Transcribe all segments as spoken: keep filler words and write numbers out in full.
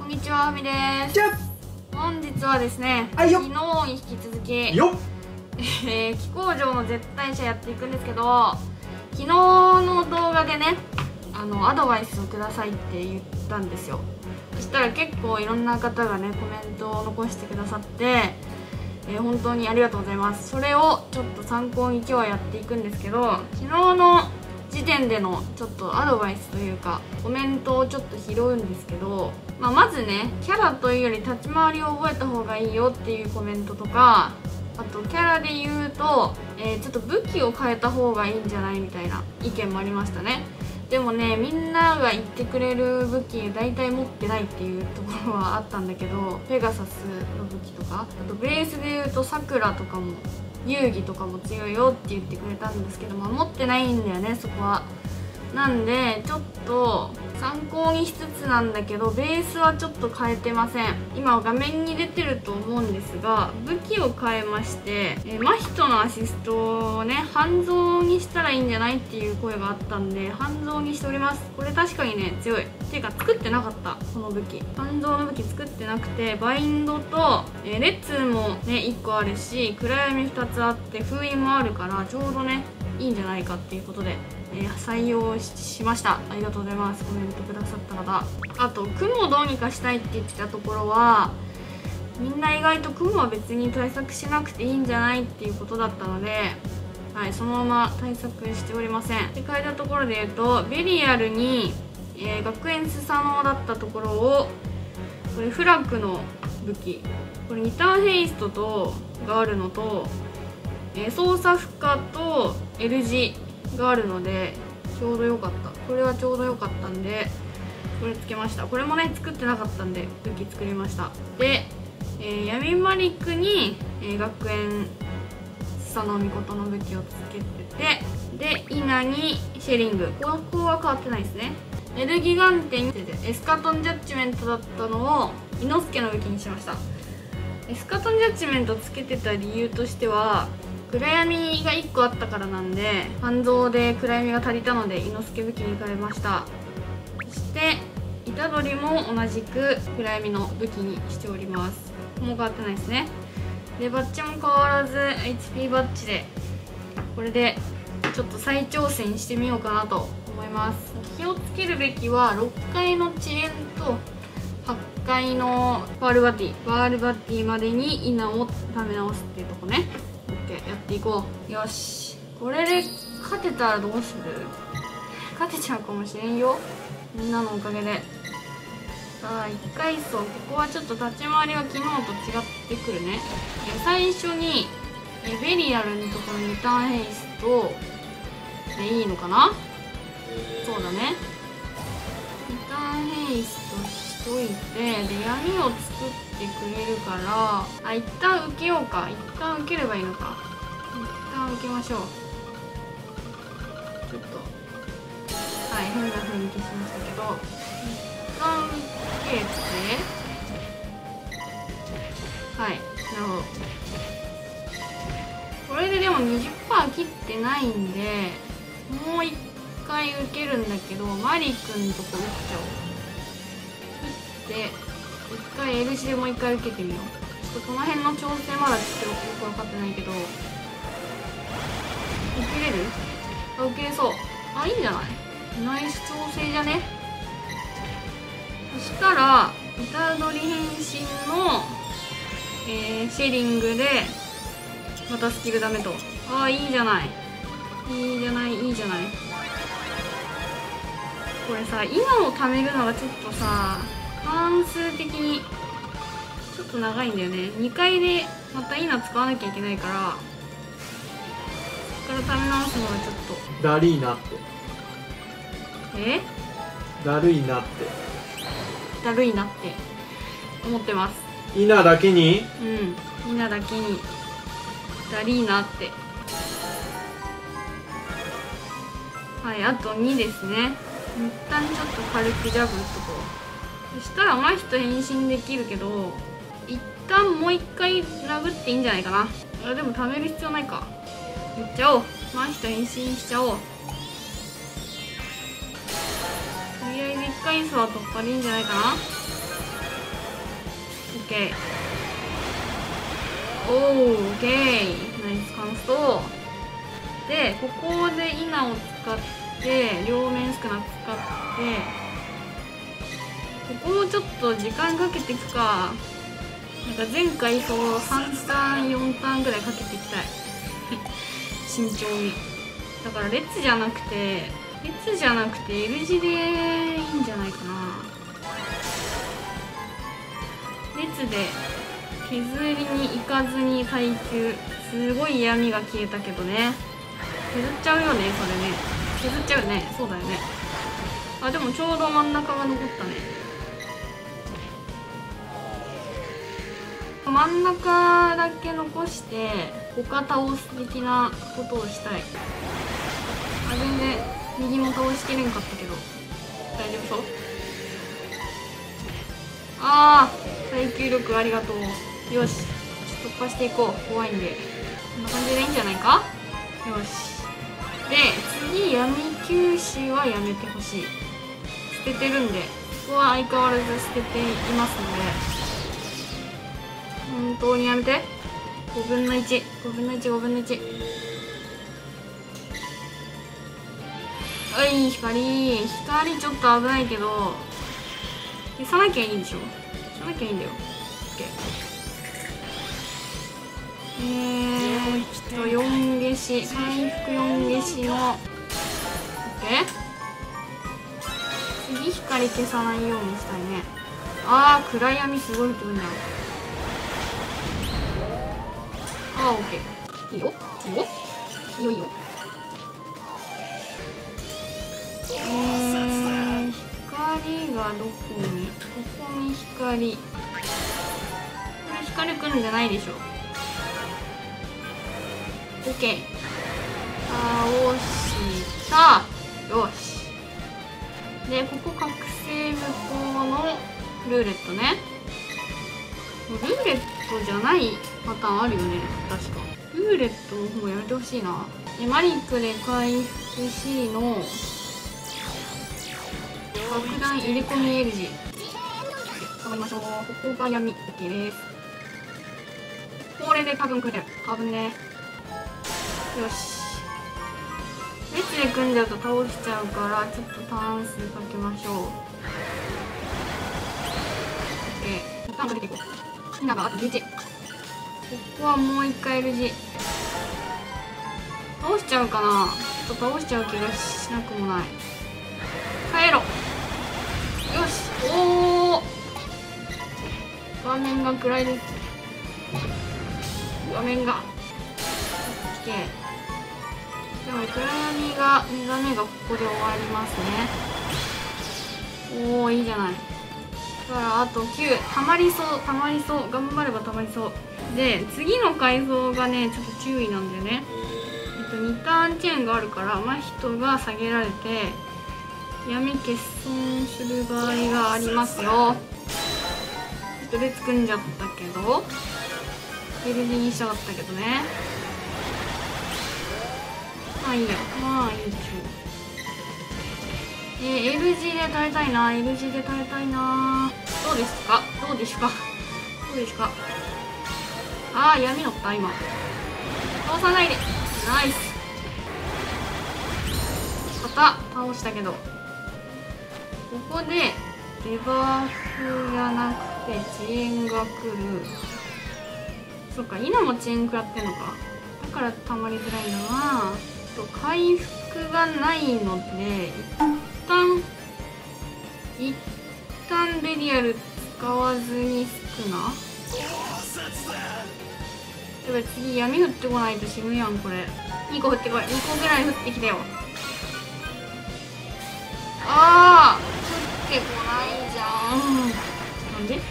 んにちは、ふみです。本日はですね、 はいよ昨日に引き続きよっえー、気工場の絶対者やっていくんですけど、昨日の動画でね、あのアドバイスをくださいって言ったんですよ。そしたら結構いろんな方がねコメントを残してくださって、えー、本当にありがとうございます。それをちょっと参考に今日はやっていくんですけど、昨日の時点でのちょっとアドバイスというかコメントをちょっと拾うんですけど、まあ、まずねキャラというより立ち回りを覚えた方がいいよっていうコメントとか、あとキャラで言うと、えー、ちょっと武器を変えた方がいいんじゃないみたいな意見もありましたね。でもね、みんなが言ってくれる武器大体持ってないっていうところはあったんだけど、ペガサスの武器とか、あとブレイスで言うとさくらとかも遊戯とかも強いよって言ってくれたんですけど、まあ、持ってないんだよねそこは。なんでちょっと参考にしつつなんだけど、ベースはちょっと変えてません。今画面に出てると思うんですが、武器を変えまして、え真人のアシストをね半蔵にしたらいいんじゃないっていう声があったんで半蔵にしております。これ確かにね強い。ていうか作ってなかった、この武器半蔵の武器作ってなくて、バインドと、えー、列もねいっこあるし、暗闇ふたつあって封印もあるからちょうどねいいんじゃないかっていうことで、えー、採用しました。ありがとうございます、コメントくださった方。あと雲をどうにかしたいって言ってたところは、みんな意外と雲は別に対策しなくていいんじゃないっていうことだったので、はい、そのまま対策しておりません。で変えたところで言うと、ベリアルに、えー、学園スサノだったところを、これフラッグの武器、これニターンヘイストとがあるのと、えー、操作負荷と L 字があるのでちょうど良かった。これはちょうど良かったんでこれつけました。これもね作ってなかったんで武器作りました。で、えー、闇マリックに、えー、学園スサノミコトの武器をつけてて、でイナにシェリング、ここは変わってないですね。エルギガンテにエスカトンジャッジメントだったのを伊之助の武器にしました。エスカトンジャッジメントつけてた理由としては、暗闇がいっこあったからなんで、半蔵で暗闇が足りたので伊之助武器に変えました。そして虎杖も同じく暗闇の武器にしております。もう変わってないですね。でバッジも変わらず エイチピー バッジで、これでちょっと再挑戦してみようかなと思います。気をつけるべきはろっかいの遅延とはちかいのパールバティパールバティまでにイナをため直すっていうとこね。やっていこう。よし、これで勝てたらどうする？勝てちゃうかもしれんよ、みんなのおかげで。さあいっかい層、ここはちょっと立ち回りは昨日と違ってくるね。え最初にえベリアルのところにリターンヘイストでいいのかな。そうだね、リターンヘイストしといて、で闇を作ってくれるから、あ一旦受けようか。一旦受ければいいのか。一旦受けましょう。ちょっとはい変な風に消しましたけど、一旦受けて、はいなるほど。これででも にじゅっパーセント 切ってないんで、もう一回受けるんだけど、マリ君のとこ打っちゃおう。で一回 L 字でもう一回受けてみよう。ちょっとこの辺の調整まだちょっとよく分かってないけど、受けれる？あ受けれそう。あいいんじゃない？ナイス調整じゃね。そしたら虎杖変身の、えー、シェリングでまたスキルダメと。ああいいじゃない、いいじゃない、いいじゃない。これさイナを貯めるのがちょっとさ関数的にちょっと長いんだよね。にかいでまたイナ使わなきゃいけないから、そっから貯め直すのがちょっとだるいなって。 えだるいなってだるいなって思ってます。 イナだけにうん、イナだけにだりーなって。はい、あとにですね。一旦ちょっと軽くジャブ打っとこう。そしたら真人変身できるけど、一旦もう一回殴っていいんじゃないかな。あでも貯める必要ないか。いっちゃおう。真人変身しちゃおう。とりあえずいっかい層は突破でいいんじゃないかな。 ケー。おー、オッケー。ナイスカンスト。で、ここでイナを使って、両面スクナ使って、ここもちょっと時間かけていくか。なんか前回そうさんターン、よんターンぐらいかけていきたい。慎重に。だから列じゃなくて、列じゃなくて L 字でいいんじゃないかな。列で削りに行かずに耐久。すごい闇が消えたけどね。削っちゃうよね、それね。削っちゃうよね。そうだよね。あ、でもちょうど真ん中が残ったね。真ん中だけ残して他倒す的なことをしたい。あ、全然右も倒しきれんかったけど大丈夫そう。あー、耐久力ありがとう。よし、突破していこう。怖いんでこんな感じでいいんじゃないか。よし。で、次闇球士はやめてほしい。捨ててるんで、ここは相変わらず捨てていますので本当にやめて。ごぶんのいち、ごぶんのいち、ごぶんのいち。はい、光。光ちょっと危ないけど、消さなきゃいいんでしょ。消さなきゃいいんだよ。オッケー。えーっと、よん消し。回復よん消しの。オッケー。次、光消さないようにしたいね。あー、暗闇すごい飛ぶんだ。あー、オッケー。いいよ。いいよ。いいよ、いいよ。えー、光がどこに？ここに光。これ光来るんじゃないでしょ。オッケー。倒した。よし。で、ここ覚醒無効のルーレットね。ルーレットじゃないパターンあるよね、確か。ルーレットの方やめてほしいな。で、マリックで回復 C の爆弾入れ込み L 字。頑張りましょう。ここが闇 OK です。これで多分来る。危ね。よし。列で組んじゃうと倒しちゃうから、ちょっとターン数かけましょう。OK。ターンかけていこう。みんながあとじゅういち。ここはもう一回 L 字。倒しちゃうかな。ちょっと倒しちゃう気がしなくもない。帰ろ。よし。おお。画面が暗いです。画面が。OK。でも暗闇が目覚めがここで終わりますね。おお、いいじゃない。だからあときゅう。たまりそう、たまりそう。頑張ればたまりそう。で、次の改造がね、ちょっと注意なんだよね。えっと、にターンチェーンがあるから、真人が下げられて、闇欠損する場合がありますよ。ちょっと列組んじゃったけど、L 字にしたかったけどね。まあいいや。まあいいでしょう。えー、L 字で耐えたいな。L 字で耐えたいな。どうですか？どうですか？どうですか？ああ、闇乗った今。倒さないで。ナイス。肩倒したけど、ここでデバーフじゃなくて遅延が来る。そっか、今も遅延食らってんのか。だからたまりづらいんだな。と回復がないので、一旦一旦レディアル使わずにスクナ。やばい、次闇降ってこないと死ぬやんこれ。にこ降ってこい。にこぐらい降ってきてよ。ああ、降ってこないじゃん。なんで？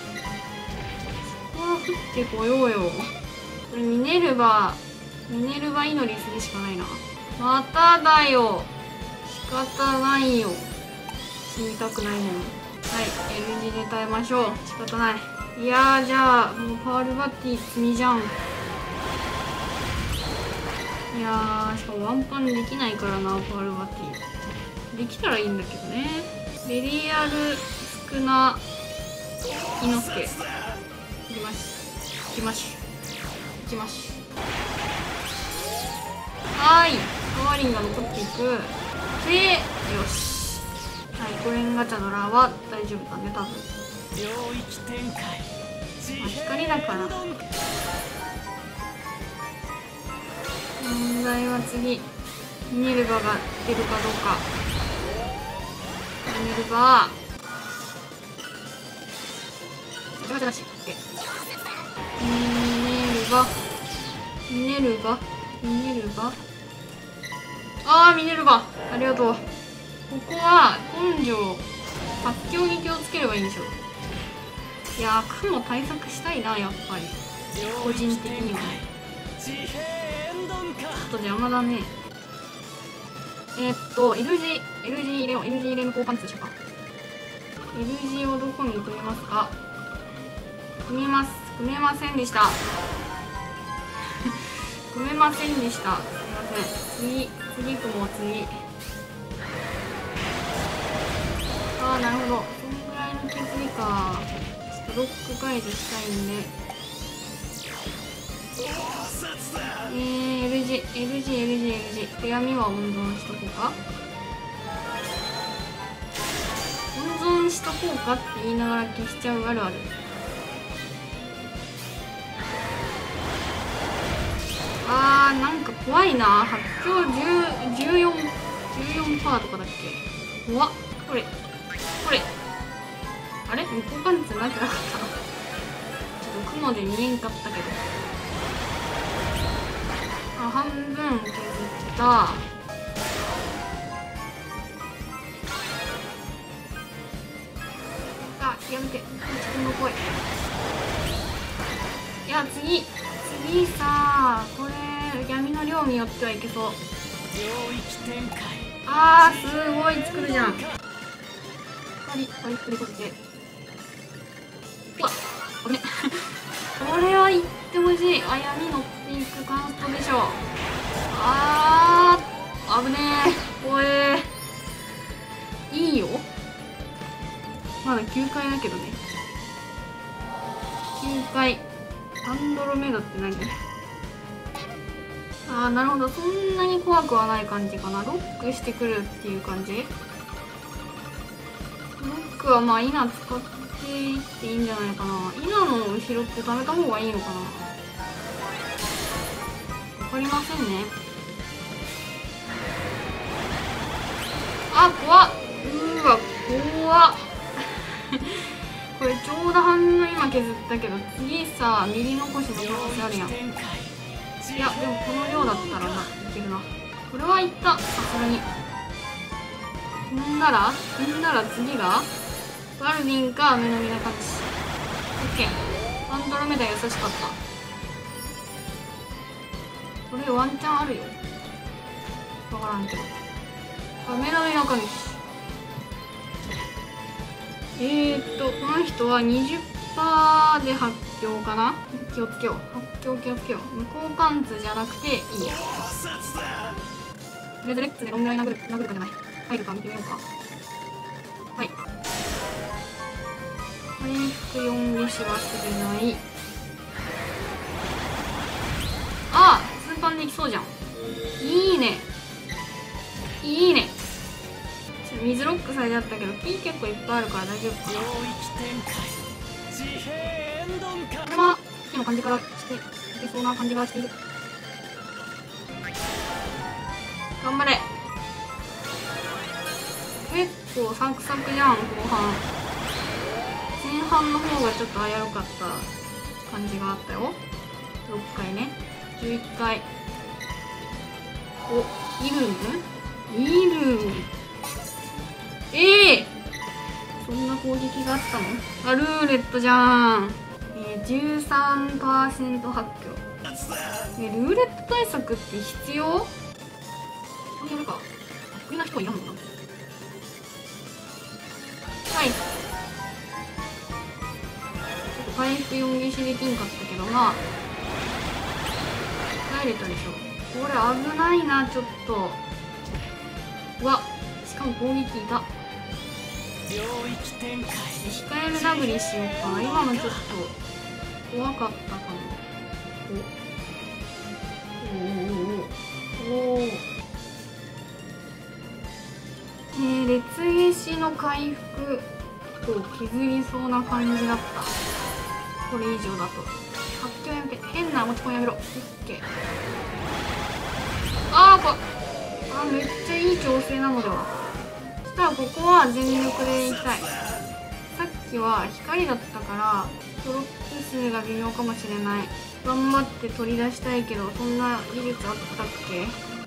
そこは降ってこようよ。これミネルヴァミネルヴァ祈りするしかないな。まただよ。仕方ないよ。死にたくないもん。はい、L 字で耐えましょう。仕方ない。いやー、じゃあもうパールバッティ積みじゃん。いやー、しかもワンパンできないからな。パールバッティできたらいいんだけどね。ベリアルスクナイノスケ。 きましょういきましょう。はーい、パワーリンが残っていくで、よし。はい、コレンガチャドラは大丈夫だね、多分。まあ、光だから問題は次ミネルヴァが出るかどうか。ミネルヴァガチャガチャだし、ミネルヴァミネルヴァミネルヴァあーミネルヴァありがとう。ここは根性発狂撃をつければいいんでしょ。いやー雲対策したいな、やっぱり個人的には。ちょっと邪魔だね。えー、っと L G L G レオン L G レムコーパンツでしょうか。 L G をどこに組みますか。組めます組めませんでした組めませんでした。すみません。次次組もう次。ああなるほど、そんぐらいの削りか。ちょっとロック解除したいんで、えー、エルジー、エルジー、エルジー、エルジー。手紙は温存しとこうか。温存しとこうかって言いながら消しちゃうあるある。あー、なんか怖いな。発狂じゅう、じゅうよん、じゅうよんパーセント とかだっけ。怖っ。これ、これ。あれ向こうパンツなくなかった。ちょっと雲で見えんかったけど。あ、半分削った。あ、やめて。自分の声。いや、次。次さ、これ、闇の量によってはいけそう。あー、すごい作るじゃん。光、光、振りこって。うわっ、ごめん。これは言ってほしい。あ、闇乗っていくカンストでしょ。あー、危ねえ。怖えー。いいよ。まだきゅうかいだけどね。きゅうかい。アンドロメダって何？あー、なるほど。そんなに怖くはない感じかな。ロックしてくるっていう感じ。ロックはまあ、イナ使っていっていいんじゃないかな。イナの後ろって貯めた方がいいのかな。わかりませんね。あ、怖っ。うーわ、怖っ。これちょうど半分今削ったけど、次さ、ミリ残しの可能性あるやん。いや、でもこの量だったらな、いけるな。これはいった。さすがに。んならんなら次がバルディンか雨の実の勝ち。オッケー。アンドロメダ優しかった。これワンチャンあるよ。わからんけど。雨の実の勝ち。えーっと、この人は にじゅっパーセント で発狂かな。気をつけよう。発狂気をつけよう。向こうパンツじゃなくていい。レズレッツでどんぐらい殴る、殴るかじゃない。入るか見てみようか。はい。回復よんゲシ忘れない。ああ、スーパンできそうじゃん。いいね。いいね。水ロックされちゃったけど、P 結構いっぱいあるから大丈夫かな。これは、今の感じからしていけそうな感じがしている。頑張れ。結構サクサクじゃん、後半。前半の方がちょっと危うかった感じがあったよ。ろっかいね。じゅういっかい。お、イルムイルムええー、そんな攻撃があったの。あ、ルーレットじゃん。えー、じゅうさんパーセント 発狂。えー、ルーレット対策って必要？これやるか。得意な人いらんのかな。はい。ちょっと回復よんゲシできんかったけど、まあ耐えれたでしょ。これ危ないな、ちょっと。うわ、しかも攻撃いた。控えめダブリしようか。今のちょっと怖かったかな。おおおおおお。えー、烈消しの回復を削りそうな感じだった。これ以上だと発狂やめて、変な持ち込みやめろ。オッケー。あーこあーめっちゃいい調整なのでは。そしたらここは全力でいきたい。さっきは光だったからトロップ数が微妙かもしれない。頑張って取り出したいけど、そんな技術あったっけ。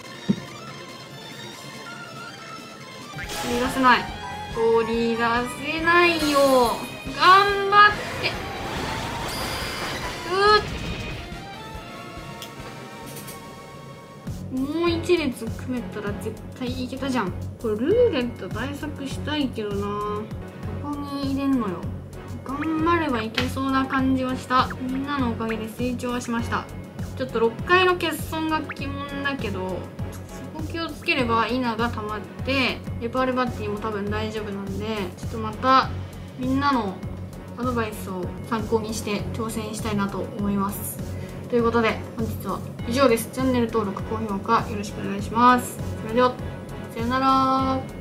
取り出せない。取り出せないよ。頑張って。うーもう一列組めたら絶対いけたじゃん。これルーレット対策したいけどな。どこに入れんのよ。頑張ればいけそうな感じはした。みんなのおかげで成長はしました。ちょっとろっかいの欠損が鬼門だけど、そこ気をつければイナが溜まってレパールバッティも多分大丈夫なんで、ちょっとまたみんなのアドバイスを参考にして挑戦したいなと思います。ということで本日は以上です。チャンネル登録高評価よろしくお願いします。それではさよなら。